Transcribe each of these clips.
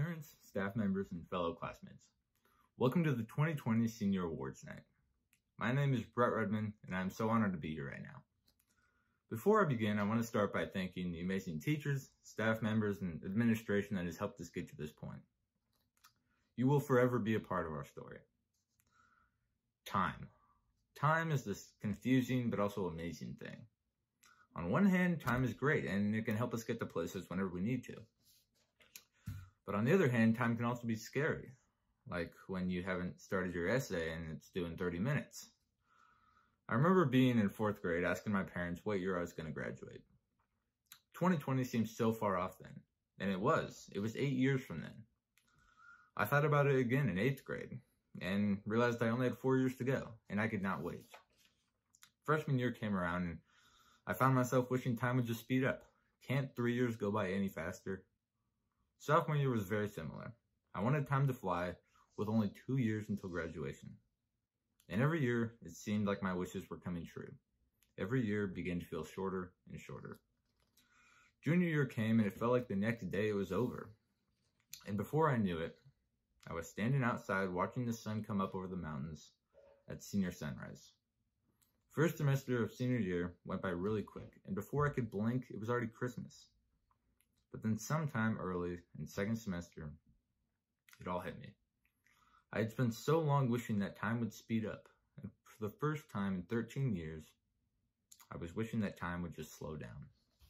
parents, staff members, and fellow classmates. Welcome to the 2020 Senior Awards Night. My name is Redman, and I'm so honored to be here right now. Before I begin, I want to start by thanking the amazing teachers, staff members, and administration that has helped us get to this point. You will forever be a part of our story. Time. Time is this confusing but also amazing thing. On one hand, time is great, and it can help us get to places whenever we need to. But on the other hand, time can also be scary, like when you haven't started your essay and it's due in 30 minutes. I remember being in 4th grade asking my parents what year I was going to graduate. 2020 seemed so far off then, and it was. It was 8 years from then. I thought about it again in 8th grade and realized I only had 4 years to go, and I could not wait. Freshman year came around, and I found myself wishing time would just speed up. Can't 3 years go by any faster? Sophomore year was very similar. I wanted time to fly with only 2 years until graduation. And every year, it seemed like my wishes were coming true. Every year began to feel shorter and shorter. Junior year came, and it felt like the next day it was over. And before I knew it, I was standing outside watching the sun come up over the mountains at senior sunrise. First semester of senior year went by really quick, and before I could blink, it was already Christmas. But then sometime early in second semester, it all hit me. I had spent so long wishing that time would speed up, and for the first time in 13 years, I was wishing that time would just slow down.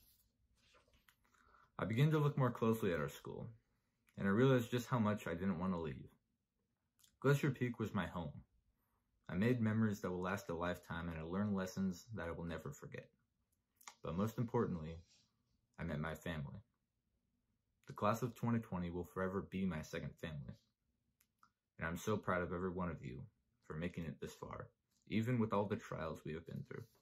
I began to look more closely at our school, and I realized just how much I didn't want to leave. Glacier Peak was my home. I made memories that will last a lifetime, and I learned lessons that I will never forget. But most importantly, I met my family. The class of 2020 will forever be my second family. And I'm so proud of every one of you for making it this far, even with all the trials we have been through.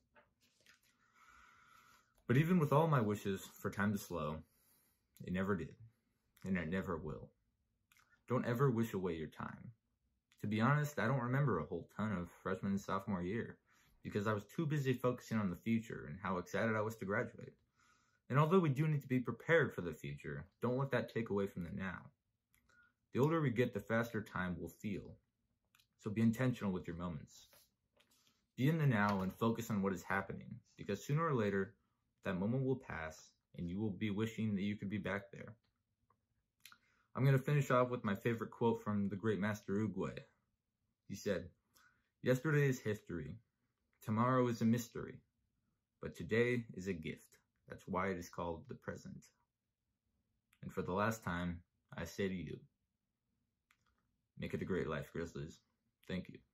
But even with all my wishes for time to slow, it never did, and it never will. Don't ever wish away your time. To be honest, I don't remember a whole ton of freshman and sophomore year, because I was too busy focusing on the future and how excited I was to graduate. And although we do need to be prepared for the future, don't let that take away from the now. The older we get, the faster time will feel. So be intentional with your moments. Be in the now and focus on what is happening, because sooner or later, that moment will pass and you will be wishing that you could be back there. I'm going to finish off with my favorite quote from the great master Uruguay. He said, "Yesterday is history. Tomorrow is a mystery. But today is a gift. That's why it is called the present." And for the last time, I say to you, make it a great life, Grizzlies. Thank you.